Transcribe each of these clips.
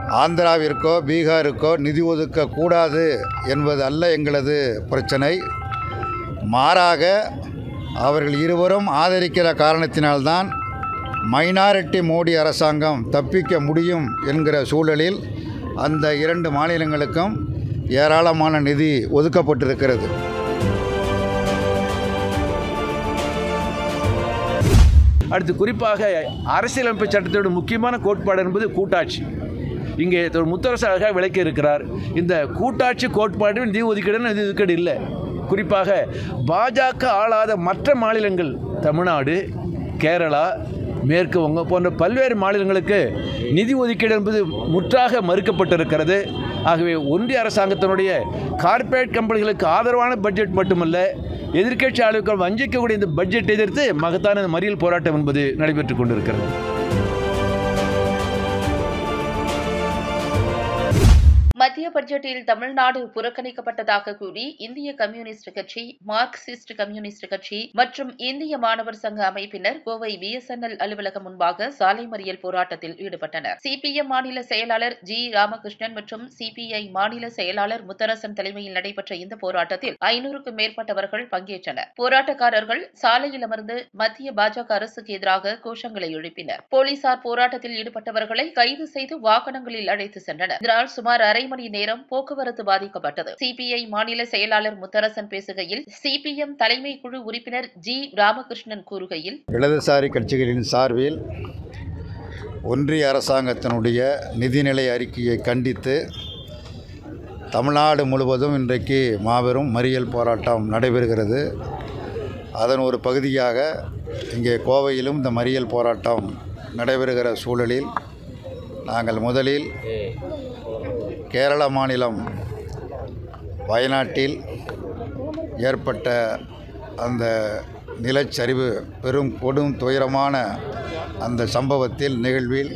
ஆந்திராவிற்கோ பீகாருக்கோ நிதி ஒதுக்கக்கூடாது என்பது அல்ல எங்களது பிரச்சனை. மாறாக அவர்கள் இருவரும் ஆதரிக்கிற காரணத்தினால்தான் மைனாரிட்டி மோடி அரசாங்கம் தப்பிக்க முடியும் என்கிற சூழலில் அந்த 2 மாநிலங்களுக்கும் ஏராளமான நிதி ஒதுக்கப்பட்டிருக்கிறது. அடுத்து குறிப்பாக அரசியலமைப்பு சட்டத்தோட முக்கியமான கோட்பாடு என்பது கூட்டாட்சி. இங்கே முத்தரசு அழகாக விளக்கி இருக்கிறார். இந்த கூட்டாட்சி கோட்பாடு நிதி ஒதுக்கீடு இல்லை. குறிப்பாக பாஜக ஆளாத மற்ற மாநிலங்கள் தமிழ்நாடு, கேரளா, மேற்கு வங்கம் போன்ற பல்வேறு மாநிலங்களுக்கு நிதி ஒதுக்கீடு என்பது முற்றாக மறுக்கப்பட்டிருக்கிறது. ஆகவே ஒன்றிய அரசாங்கத்தினுடைய கார்ப்பரேட் கம்பெனிகளுக்கு ஆதரவான பட்ஜெட் மட்டுமல்ல, எதிர்க்கட்சி ஆளுநர்கள் வஞ்சிக்கக்கூடிய இந்த பட்ஜெட் எதிர்த்து மகத்தான மறியல் போராட்டம் என்பது நடைபெற்றுக் கொண்டிருக்கிறது. மத்திய பட்ஜெட்டில் தமிழ்நாடு புறக்கணிக்கப்பட்டதாக கூறி இந்திய கம்யூனிஸ்ட் கட்சி, மார்க்சிஸ்ட் கம்யூனிஸ்ட் கட்சி மற்றும் இந்திய மாணவர் சங்க அமைப்பினர் கோவை BSNL அலுவலகம் முன்பாக சாலை மறியல் போராட்டத்தில் ஈடுபட்டனர். CPM மாநில செயலாளர் G. ராமகிருஷ்ணன் மற்றும் CPI மாநில செயலாளர் முத்தரசன் தலைமையில் நடைபெற்ற இந்த போராட்டத்தில் 500க்கும் மேற்பட்டவர்கள் பங்கேற்றனர். போராட்டக்காரர்கள் சாலையில் அமர்ந்து மத்திய பாஜக அரசுக்கு எதிராக கோஷங்களை எழுப்பினர். போலீசார் போராட்டத்தில் ஈடுபட்டவர்களை கைது செய்து வாகனங்களில் அழைத்து சென்றனர். இதனால் சுமார் அரை மணி நேரம் போக்குவரத்து பாதிக்கப்பட்டது. CPI மாநில செயலாளர் முத்தரசன் பேசுகையில், CPM தலைமை குழு உறுப்பினர் G. ராமகிருஷ்ணன் கூறுகையில், இடதுசாரி கட்சிகளின் சார்பில் ஒன்றிய அரசாங்கத்தினுடைய நிதிநிலை அறிக்கையை கண்டித்து தமிழ்நாடு முழுவதும் இன்றைக்கு மாபெரும் மறியல் போராட்டம் நடைபெறுகிறது. அதன் ஒரு பகுதியாக இங்கே கோவையிலும் இந்த மறியல் போராட்டம் நடைபெறுகிற சூழலில் நாங்கள் முதலில் கேரள மாநிலம் வயநாட்டில் ஏற்பட்ட அந்த நிலச்சரிவு பெரும் துயரமான அந்த சம்பவத்தில் நிகழ்வில்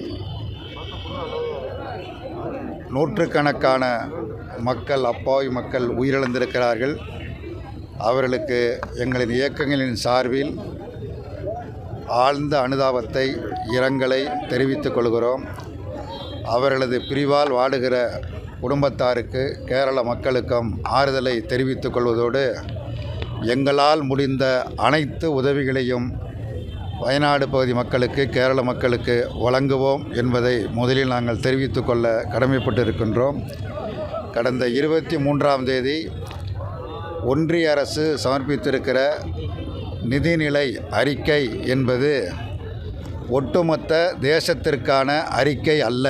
நூற்றுக்கணக்கான மக்கள், அப்பாவி மக்கள் உயிரிழந்திருக்கிறார்கள். அவர்களுக்கு எங்களின் இயக்கங்களின் சார்பில் ஆழ்ந்த அனுதாபத்தை, இரங்கலை தெரிவித்துக் கொள்கிறோம். அவர்களது பிரிவால் வாடுகிற குடும்பத்தாருக்கு, கேரள மக்களுக்கும் ஆறுதலை தெரிவித்துக் கொள்வதோடு எங்களால் முடிந்த அனைத்து உதவிகளையும் வயநாடு பகுதி மக்களுக்கு, கேரள மக்களுக்கு வழங்குவோம் என்பதை முதலில் நாங்கள் தெரிவித்துக் கொள்ள கடமைப்பட்டிருக்கின்றோம். கடந்த 23ஆம் தேதி ஒன்றிய அரசு சமர்ப்பித்திருக்கிற நிதிநிலை அறிக்கை என்பது ஒட்டுமொத்த தேசத்திற்கான அறிக்கை அல்ல.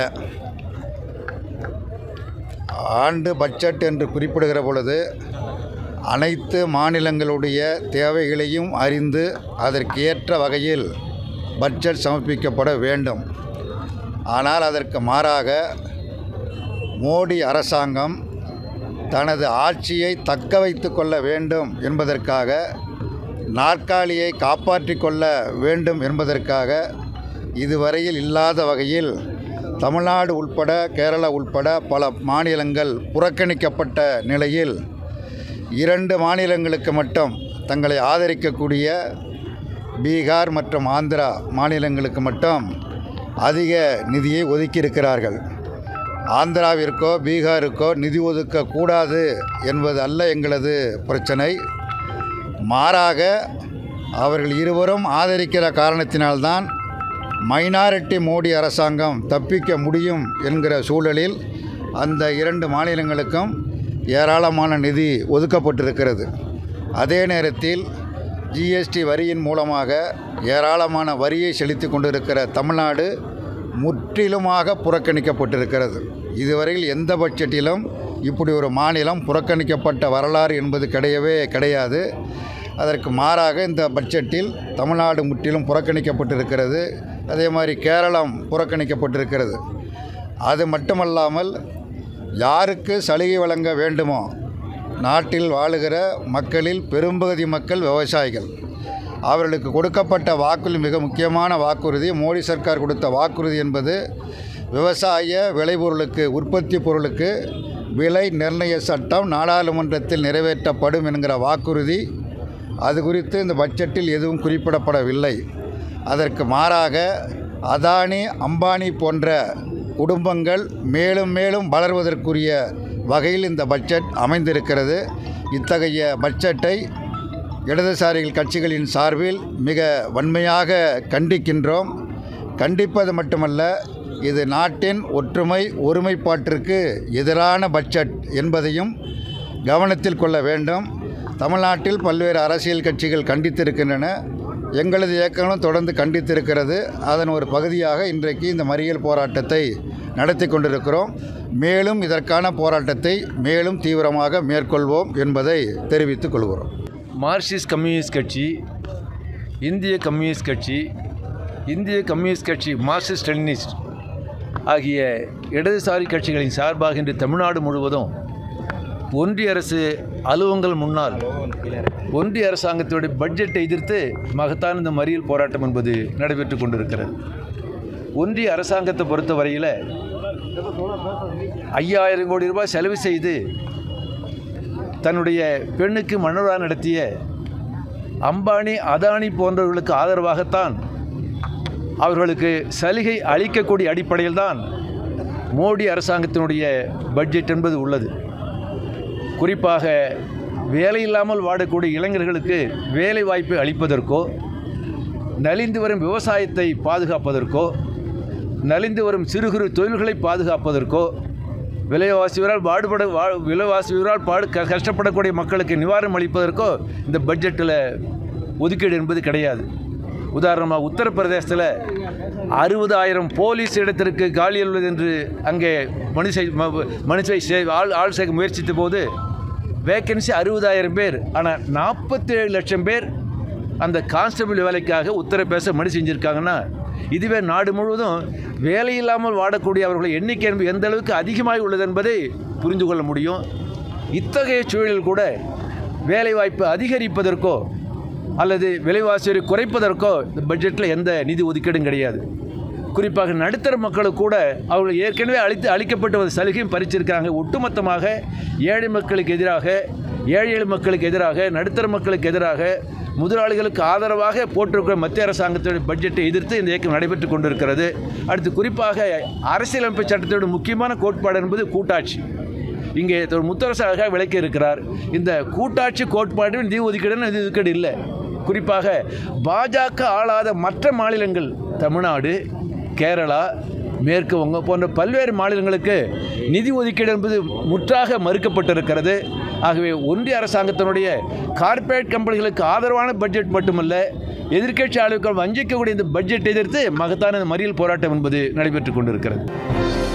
ஆண்டு பட்ஜெட் என்று குறிப்பிடுகிற பொழுது அனைத்து மாநிலங்களுடைய தேவைகளையும் அறிந்து அதற்கு ஏற்ற வகையில் பட்ஜெட் சமர்ப்பிக்கப்பட வேண்டும். ஆனால் அதற்கு மாறாக மோடி அரசாங்கம் தனது ஆட்சியை தக்க வைத்து கொள்ள வேண்டும் என்பதற்காக, நாற்காலியை காப்பாற்றி கொள்ள வேண்டும் என்பதற்காக இதுவரையில் இல்லாத வகையில் தமிழ்நாடு உட்பட கேரளா உட்பட பல மாநிலங்கள் புறக்கணிக்கப்பட்ட நிலையில் 2 மாநிலங்களுக்கு மட்டும் தங்களை ஆதரிக்கக்கூடிய பீகார் மற்றும் ஆந்திரா மாநிலங்களுக்கு மட்டும் அதிக நிதியை ஒதுக்கியிருக்கிறார்கள். ஆந்திராவிற்கோ பீகாருக்கோ நிதி ஒதுக்கக்கூடாது என்பது அல்ல எங்களது பிரச்சனை. மாறாக அவர்கள் இருவரும் ஆதரிக்கிற காரணத்தினால்தான் மைனாரிட்டி மோடி அரசாங்கம் தப்பிக்க முடியும் என்கிற சூழலில் அந்த 2 மாநிலங்களுக்கும் ஏராளமான நிதி ஒதுக்கப்பட்டிருக்கிறது. அதே நேரத்தில் GST வரியின் மூலமாக ஏராளமான வரியை செலுத்தி கொண்டிருக்கிற தமிழ்நாடு முற்றிலுமாக புறக்கணிக்கப்பட்டிருக்கிறது. இதுவரையில் எந்த பட்ஜெட்டிலும் இப்படி ஒரு மாநிலம் புறக்கணிக்கப்பட்ட வரலாறு என்பது கிடையாது. அதற்கு மாறாக இந்த பட்ஜெட்டில் தமிழ்நாடு முற்றிலும் புறக்கணிக்கப்பட்டிருக்கிறது. அதே மாதிரி கேரளம் புறக்கணிக்கப்பட்டிருக்கிறது. அது மட்டுமல்லாமல் யாருக்கு சலுகை வழங்க வேண்டுமோ, நாட்டில் வாழுகிற மக்களில் பெரும்பகுதி மக்கள் விவசாயிகள், அவர்களுக்கு கொடுக்கப்பட்ட வாக்குறுதி மிக முக்கியமான வாக்குறுதி. மோடி சர்க்கார் கொடுத்த வாக்குறுதி என்பது விவசாய விளைபொருளுக்கு, உற்பத்தி பொருளுக்கு விலை நிர்ணய சட்டம் நாடாளுமன்றத்தில் நிறைவேற்றப்படும் என்கிற வாக்குறுதி. அது குறித்து இந்த பட்ஜெட்டில் எதுவும் குறிப்பிடப்படவில்லை. அதற்கு மாறாக அதானி, அம்பானி போன்ற குடும்பங்கள் மேலும் மேலும் வளர்வதற்குரிய வகையில் இந்த பட்ஜெட் அமைந்திருக்கிறது. இத்தகைய பட்ஜெட்டை இடதுசாரிகள் கட்சிகளின் சார்பில் மிக வன்மையாக கண்டிக்கின்றோம். கண்டிப்பது மட்டுமல்ல, இது நாட்டின் ஒற்றுமை ஒருமைப்பாட்டிற்கு எதிரான பட்ஜெட் என்பதையும் கவனத்தில் கொள்ள வேண்டும். தமிழ்நாட்டில் பல்வேறு அரசியல் கட்சிகள் கண்டித்திருக்கின்றன. எங்களது இயக்கங்களும் தொடர்ந்து கண்டித்திருக்கிறது. அதன் ஒரு பகுதியாக இன்றைக்கு இந்த மறியல் போராட்டத்தை நடத்தி கொண்டிருக்கிறோம். மேலும் இதற்கான போராட்டத்தை மேலும் தீவிரமாக மேற்கொள்வோம் என்பதை தெரிவித்துக் கொள்கிறோம். மார்க்சிஸ்ட் கம்யூனிஸ்ட் கட்சி, இந்திய கம்யூனிஸ்ட் கட்சி, இந்திய கம்யூனிஸ்ட் கட்சி மார்க்சிஸ்ட் லெனினிஸ்ட் ஆகிய இடதுசாரி கட்சிகளின் சார்பாக இன்று தமிழ்நாடு முழுவதும் ஒன்றிய அரசு அலுவலகங்கள் முன்னால் ஒன்றிய அரசாங்கத்துடைய பட்ஜெட்டை எதிர்த்து மகத்தான இந்த மறியல் போராட்டம் என்பது நடைபெற்று கொண்டிருக்கிறது. ஒன்றிய அரசாங்கத்தை பொறுத்த வரையில் 5000 கோடி ரூபாய் செலவு செய்து தன்னுடைய பெண்ணுக்கு மனோரா நடத்திய அம்பானி அதானி போன்றவர்களுக்கு ஆதரவாகத்தான் அவர்களுக்கு சலுகை அளிக்கக்கூடிய அடிப்படையில் தான் மோடி அரசாங்கத்தினுடைய பட்ஜெட் என்பது உள்ளது. குறிப்பாக வேலையில்லாமல் வாடக்கூடிய இளைஞர்களுக்கு வேலை வாய்ப்பை அளிப்பதற்கோ, நலிந்து வரும் விவசாயத்தை பாதுகாப்பதற்கோ, நலிந்து வரும் சிறு குறு தொழில்களை பாதுகாப்பதற்கோ, விலைவாசியவரால் கஷ்டப்படக்கூடிய மக்களுக்கு நிவாரணம் அளிப்பதற்கோ இந்த பட்ஜெட்டில் ஒதுக்கீடு என்பது கிடையாது. உதாரணமாக உத்தரப்பிரதேசத்தில் 60,000 போலீஸ் இடத்திற்கு காலியில் உள்ளது என்று அங்கே ஆள் சேர்க்க முயற்சித்த போது வேக்கன்சி 60,000 பேர், ஆனால் 47 லட்சம் பேர் அந்த கான்ஸ்டபிள் வேலைக்காக உத்தரப்பிரதேசம் மனு செஞ்சுருக்காங்கன்னா, இதுவே நாடு முழுவதும் வேலையில்லாமல் வாடக்கூடிய அவர்களுடைய எண்ணிக்கை என்பது எந்த அளவுக்கு அதிகமாக உள்ளது என்பதை புரிந்து கொள்ள முடியும். இத்தகைய சூழலில் கூட வேலைவாய்ப்பு அதிகரிப்பதற்கோ அல்லது விலைவாசியை குறைப்பதற்கோ இந்த பட்ஜெட்டில் எந்த நிதி ஒதுக்கீடும் கிடையாது. குறிப்பாக நடுத்தர மக்களுக்கு கூட அவர்கள் ஏற்கனவே அளிக்கப்பட்ட ஒரு சலுகையும் பறிச்சிருக்காங்க. ஒட்டுமொத்தமாக ஏழை மக்களுக்கு எதிராக, ஏழை மக்களுக்கு எதிராக, நடுத்தர மக்களுக்கு எதிராக, முதலாளிகளுக்கு ஆதரவாக போட்டிருக்கிற மத்திய அரசாங்கத்துடைய பட்ஜெட்டை எதிர்த்து இந்த இயக்கம் நடைபெற்று கொண்டிருக்கிறது. அடுத்து குறிப்பாக அரசியலமைப்பு சட்டத்தோட முக்கியமான கோட்பாடு என்பது கூட்டாட்சி. இங்கே முத்தரசு அழகாக விளக்கி இருக்கிறார். இந்த கூட்டாட்சி கோட்பாடு நிதி ஒதுக்கீடு இல்லை. குறிப்பாக பாஜக ஆளாத மற்ற மாநிலங்கள், தமிழ்நாடு, கேரளா, மேற்கு வங்கம் போன்ற பல்வேறு மாநிலங்களுக்கு நிதி ஒதுக்கீடு என்பது முற்றாக மறுக்கப்பட்டிருக்கிறது. ஆகவே ஒன்றிய அரசாங்கத்தினுடைய கார்ப்பரேட் கம்பெனிகளுக்கு ஆதரவான பட்ஜெட் மட்டுமல்ல, எதிர்க்கட்சி ஆளுநர்கள் வஞ்சிக்கக்கூடிய இந்த பட்ஜெட் எதிர்த்து மகத்தான மறியல் போராட்டம் என்பது நடைபெற்று கொண்டிருக்கிறது.